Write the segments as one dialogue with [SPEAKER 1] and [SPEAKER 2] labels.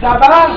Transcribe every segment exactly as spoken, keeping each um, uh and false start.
[SPEAKER 1] Labangan!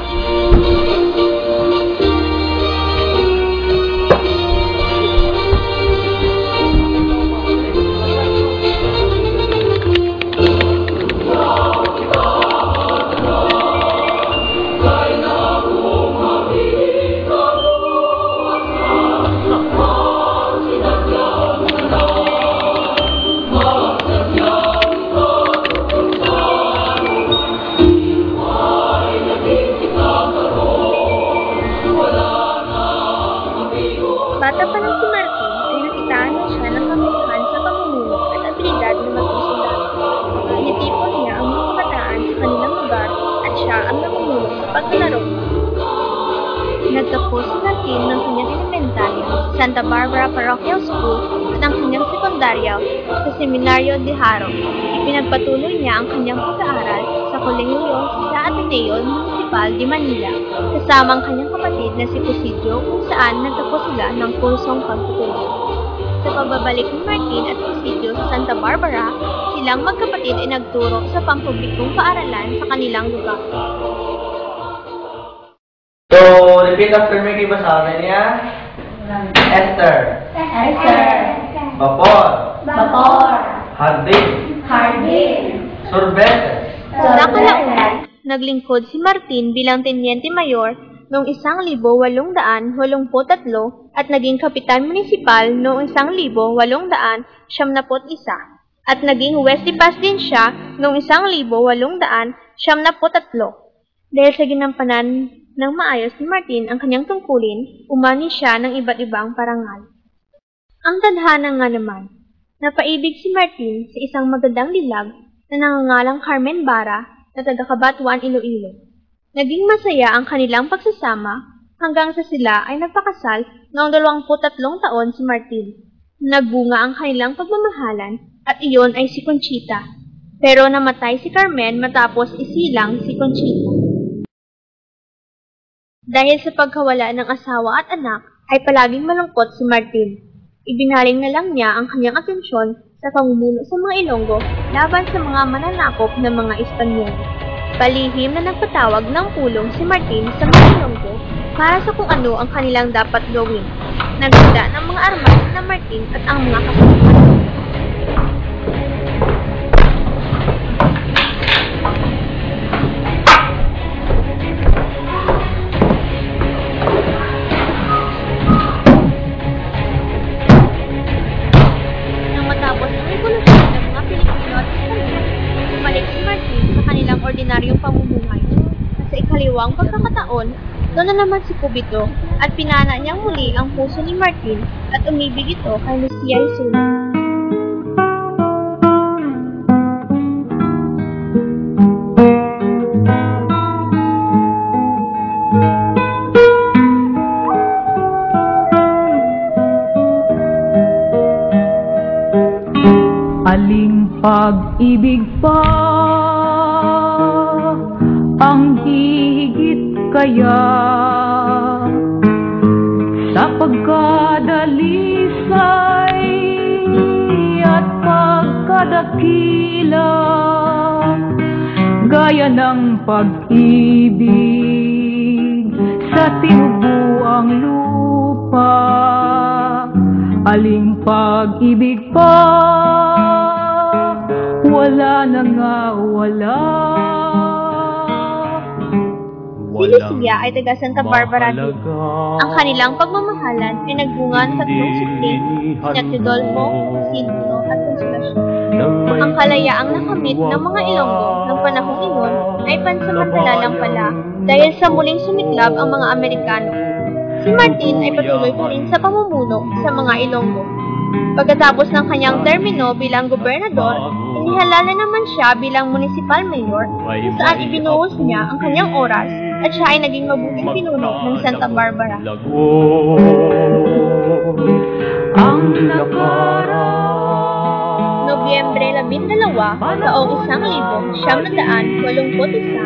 [SPEAKER 2] Bata pa lang si Martin ay nakitaan na siya ng kamalihan sa pamumuno at abilidad na maging sundalo. Initipon niya ang mga kabataan sa kanilang lugar at siya ang namumuno sa paglalaro. Nagtapos si Martin ng kanyang elementarya sa Santa Barbara Parochial School at ang kanyang sekundarya sa Seminario de Haro. Ipinagpatuloy niya ang kanyang pag-aaral sa kolehiyo sa Ateneo Municipal de Manila kasama ang kanyang kapatid na si Cusillo kung saan nagtapos sila ng kursong pagtutulog. Sa pagbabalik ni Martin at Cusillo sa Santa Barbara, silang magkapatid ay nagturo sa pampublikong paaralan sa kanilang lugar.
[SPEAKER 1] So, repeat after me kayo ba sa akin niya? Esther.
[SPEAKER 3] Esther.
[SPEAKER 1] Vapor.
[SPEAKER 3] Vapor.
[SPEAKER 1] Hardin.
[SPEAKER 3] Hardin.
[SPEAKER 1] Sorbetes.
[SPEAKER 2] Sa kalaunan, naglingkod si Martin bilang Tenyente Mayor noong isang libo walong daan walumput tatlo at naging Kapitan Munisipal noong isang libo walong daan siyamnaput isa at naging Huwes de Paz din siya noong isang libo walong daan siyamnaput tatlo. Dahil sa ginampanan ng maayos ni Martin ang kanyang tungkulin, umani siya ng iba't ibang parangal. Ang tadhana nga naman, napaibig si Martin sa isang magandang dilag na nangangalang Carmen Bara na taga-Cabanatuan, Iloilo. Naging masaya ang kanilang pagsasama hanggang sa sila ay nagpakasal noong dalawamput tatlong taon si Martin. Nagbunga ang kanilang pagmamahalan at iyon ay si Conchita. Pero namatay si Carmen matapos isilang si Conchita. Dahil sa pagkawala ng asawa at anak, ay palaging malungkot si Martin. Ibinaling na lang niya ang kanyang atensyon sa pamumuno sa mga Ilonggo laban sa mga mananakop ng mga Espanyol. Palihim na nagpatawag ng pulong si Martin sa mga Ilonggo para sa kung ano ang kanilang dapat gawin. Naghanda ng mga armas na Martin at ang mga kasama. Ordinaryong pamumuhay. Sa ikaliwang pagkakataon, doon na naman si Cubito at pinana niyang muli ang puso ni Martin at umibig ito kay Lucia Hisuno.
[SPEAKER 4] Aling pag-ibig pa ang hihigit kaya sa pagkadalisay at pagkadakila gaya ng pag-ibig sa tinubuang lupa. Aling pag-ibig pa wala na nga wala.
[SPEAKER 2] Si Lucia ay taga Santa Barbara din. Ang kanilang pagmamahalan ay nagbunga ng tatlong supling, sina Teodolfo, Silvio at Consolacion. Ang kalayaang nakamit ng mga Ilonggo ng panahong iyon ay pansamantala lang pala dahil sa muling sumiklab ang mga Amerikano. Si Martin ay patuloy pa rin sa pamumuno sa mga Ilonggo. Pagkatapos ng kanyang termino bilang gobernador, inihalal na naman siya bilang municipal mayor kung saan ibinuhos niya ang kanyang oras at siya ay naging mabuting pinuno ng Santa Barbara. Nobyembre labindalawa, taong isang libong siyam na daan walumput isa.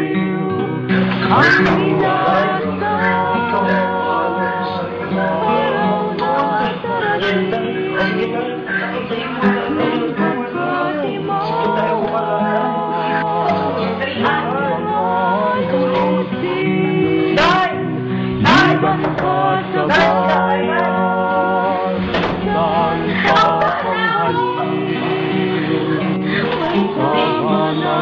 [SPEAKER 4] Ang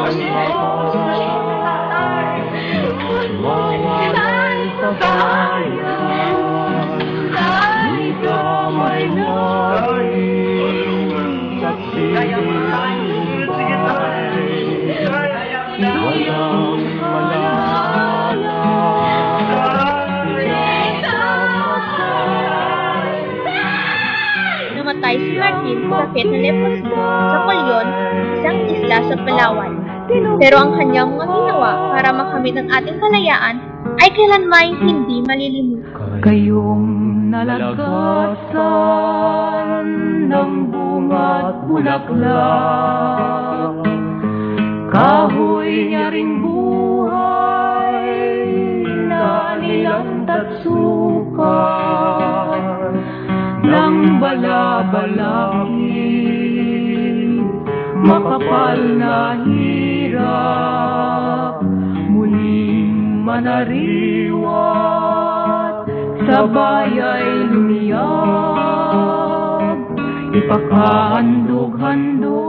[SPEAKER 4] Mawalan sa bayan, di damay namin sa piling bahay. Walang malaya,
[SPEAKER 2] Namatay si Martin sa sakit na leprosy sa Colyon, isang isla sa Palawan. Pero ang kanyang mga ginawa para makamit ang ating kalayaan ay kailanmay hindi malilimutan.
[SPEAKER 4] Kayong nalagasan ng bunga't bulaklak, kahoy niya ring buhay na nilantat sukat ng balabalaki, makapal na hirap muling manariwat, sabay ay lumiyab, ipakahandog-handog